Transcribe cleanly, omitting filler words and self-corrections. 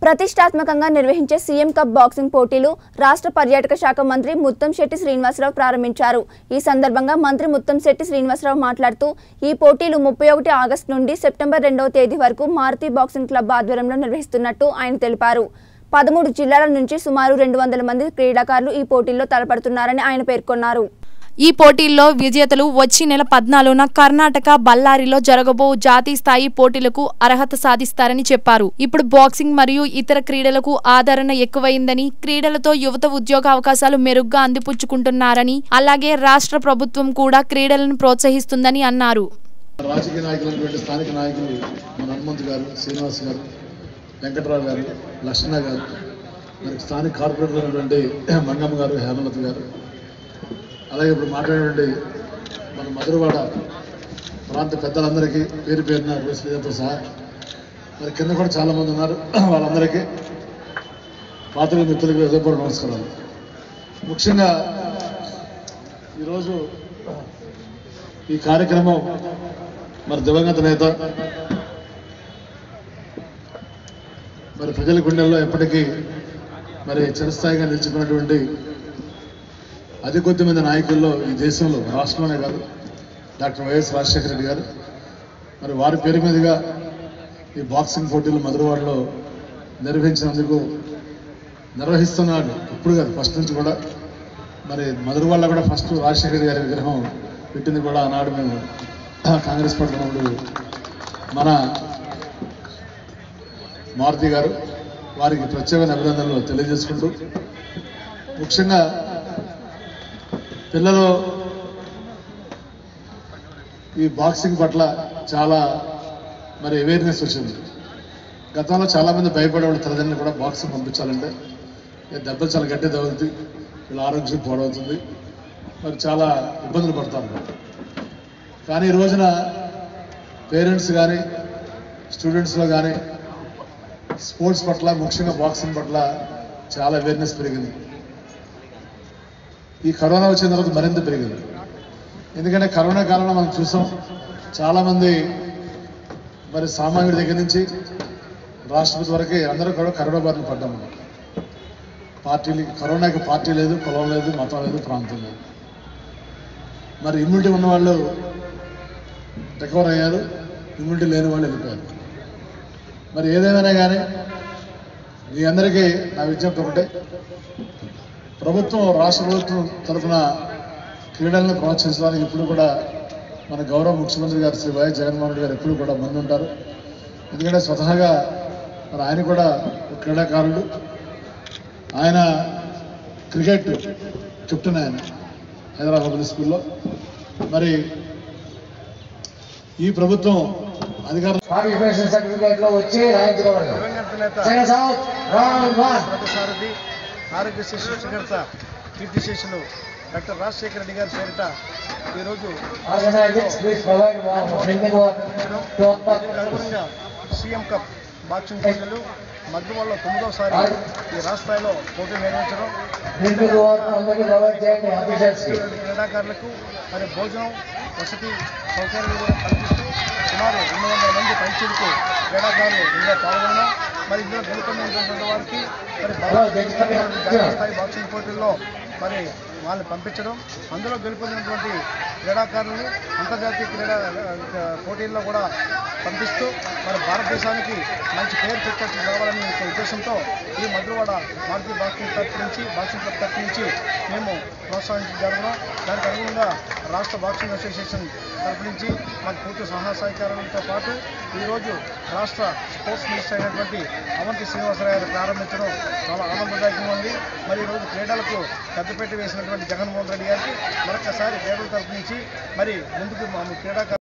ప్రతిష్టాత్మకంగా నిర్వహించే CM cup boxing పోటీలు రాష్ట్ర పర్యాటక శాఖ మంత్రి ముత్తంశెట్టి శ్రీనివాసరావు ప్రారంభించారు। ఈ సందర్భంగా మంత్రి ముత్తంశెట్టి శ్రీనివాసరావు మాట్లాడుతూ ఈ పోటీలు 31 ఆగస్టు నుండి సెప్టెంబర్ 2వ తేదీ వరకు మారుతి బాక్సింగ్ క్లబ్ ఆధ్వర్యంలో నిర్వహిస్తున్నట్టు ఆయన తెలిపారు। 13 జిల్లాల నుంచి సుమారు 200 మంది క్రీడాకారులు ఈ పోటీల్లో తలపడుతున్నారని ఆయన పేర్కొన్నారు। ఈ పోటీల్లో విజేతలు వచ్చే నెల 14న కర్ణాటక బళ్ళారిలో జరగబో జాతీయ స్థాయి పోటీలకు అర్హత సాధిస్తారని చెప్పారు। ఇప్పుడు బాక్సింగ్ మరియు ఇతర క్రీడలకు ఆదరణ ఎక్కువైందని, క్రీడలతో యువత ఉద్యోగ అవకాశాలు మెరుగ్గా అందిపుచ్చుకుంటున్నారని, అలాగే రాష్ట్ర ప్రభుత్వం కూడా క్రీడలను ప్రోత్సహిస్తుందని అన్నారు। రాజకీయ నాయకులైనటువంటి స్థానిక నాయకులు మన హనుమంత్ గారు, శ్రీనివాస్ గారు, వెంకటరావు గారు, లక్ష్మణ గారు, మరి స్థానిక కార్పొరేటర్ అయినటువంటి మంగమ్మ గారు, హేమలత గారు, అలాగే ఇప్పుడు మాట్లాడేటువంటి మన మధురవాడ ప్రాంత పెద్దలందరికీ పేరు పేరున రోజులతో సహా మరి కింద కూడా చాలామంది ఉన్నారు। వాళ్ళందరికీ పాత్రిక మిత్రులకి హృదయపూర్వక నమస్కారాలు। ముఖ్యంగా ఈరోజు ఈ కార్యక్రమం మరి దివంగత నేత, మరి ప్రజల గుండెల్లో ఎప్పటికీ మరి చిరస్థాయిగా నిలిచిపోయినటువంటి అతి కొద్ది మంది నాయకుల్లో ఈ దేశంలో, రాష్ట్రంలోనే కాదు, డాక్టర్ వైఎస్ రాజశేఖర రెడ్డి గారు మరి వారి పేరు మీదుగా ఈ బాక్సింగ్ పోటీలు మధురవాడలో నిర్వహిస్తున్నాడు। ఇప్పుడు కాదు, ఫస్ట్ నుంచి కూడా మరి మధురవాడలో కూడా ఫస్ట్ రాజశేఖర గారి విగ్రహం పెట్టింది కూడా ఆనాడు మేము కాంగ్రెస్ పార్టీ ఉన్నప్పుడు మన మారుతి గారు, వారికి ప్రత్యేకమైన అభినందనలు తెలియజేసుకుంటూ, ముఖ్యంగా పిల్లలు ఈ బాక్సింగ్ పట్ల చాలా మరి అవేర్నెస్ వచ్చింది। గతంలో చాలామంది భయపడేవాళ్ళు తల్లిదండ్రులు కూడా బాక్సింగ్ పంపించాలంటే దెబ్బలు చాలా గట్టి తగులుతుంది, వీళ్ళ ఆరోగ్యం పాడవుతుంది, మరి చాలా ఇబ్బందులు పడతారు। కానీ ఈ రోజున పేరెంట్స్ కానీ స్టూడెంట్స్లో కానీ స్పోర్ట్స్ పట్ల, ముఖ్యంగా బాక్సింగ్ పట్ల చాలా అవేర్నెస్ పెరిగింది। ఈ కరోనా వచ్చిన తర్వాత మరింత పెరిగింది। ఎందుకంటే కరోనా కాలంలో మనం చూసాం, చాలామంది మరి సామాన్యుడి దగ్గర నుంచి రాష్ట్రపతి వరకు అందరూ కూడా కరోనా బారిన పడ్డాము। కరోనాకి పార్టీ లేదు, కులం లేదు, మతం లేదు, ప్రాంతం లేదు। మరి ఇమ్యూనిటీ ఉన్న వాళ్ళు రికవర్ అయ్యారు, ఇమ్యూనిటీ లేని వాళ్ళు వెళ్ళిపోయారు। మరి ఏదేమైనా కానీ మీ అందరికీ నా విజ్ఞప్తి ఒకటే, ప్రభుత్వం, రాష్ట్ర ప్రభుత్వం తరఫున క్రీడలను ప్రోత్సహించడానికి ఇప్పుడు కూడా మన గౌరవ ముఖ్యమంత్రి గారు శ్రీ వైఎస్ జగన్మోహన్ రెడ్డి గారు ఎప్పుడు కూడా ముందుంటారు। ఎందుకంటే స్వతహాగా మరి ఆయన కూడా క్రీడాకారుడు, ఆయన క్రికెట్ కెప్టెన్, ఆయన హైదరాబాద్ పబ్లిక్ స్కూల్లో। మరి ఈ ప్రభుత్వం అధికారులు ఆరోగ్య శిక్షణ కీర్తిశేషులు డాక్టర్ రాజశేఖర రెడ్డి గారి పేరిట ఈరోజు అనుగుణంగా సీఎం కప్ బాక్సింగ్ పోటీలు మధురవాడలో 9వసారి ఈ రాష్ట్రాల్లో పోటీలు నిర్వహించడం, క్రీడాకారులకు మరి భోజనం వసతి సౌకర్యాలు కూడా కల్పిస్తూ సుమారు 200 మంది పైచీలకు క్రీడాకారులు ఇందులో పాల్గొనడం, మరి ఇందులో గెలుపొందినటువంటి వారికి మరి జాతీయ స్థాయి బాక్సింగ్ పోటీల్లో మరి వాళ్ళని పంపించడం, అందులో గెలుపొందినటువంటి క్రీడాకారులను అంతర్జాతీయ క్రీడా పోటీల్లో కూడా పంపిస్తూ మరి భారతదేశానికి మంచి పేరు తెచ్చి రావాలనే ఉద్దేశంతో ఈ మధురవాడ మారుతి బాక్సింగ్ క్లబ్ తరఫు నుంచి మేము ప్రోత్సహించి జరగడం, దానికి అనుగుణంగా రాష్ట్ర బాక్సింగ్ అసోసియేషన్ తరఫు నుంచి మాకు పూర్తి సహాయ సహకారాలతో పాటు ఈరోజు రాష్ట్ర స్పోర్ట్స్ మినిస్టర్ అయినటువంటి అవంతి శ్రీనివాసరావు గారు ప్రారంభించడం చాలా ఆనందదాయకంగా ఉంది। మరి ఈరోజు క్రీడలకు పెద్దపీట వేసినటువంటి జగన్మోహన్ రెడ్డి గారికి మరొకసారి క్రీడల తరఫు నుంచి మరి ముందుకు క్రీడాకారులు